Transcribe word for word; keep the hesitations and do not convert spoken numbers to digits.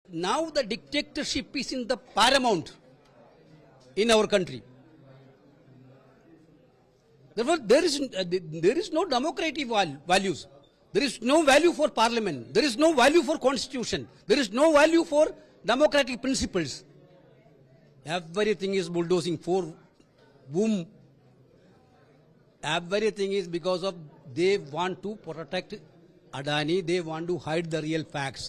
Now the dictatorship is in the paramount in our country. Therefore, there is, uh, there is no democratic val values. There is no value for parliament. There is no value for constitution. There is no value for democratic principles. Everything is bulldozing for whom? Everything is because of they want to protect Adani. They want to hide the real facts.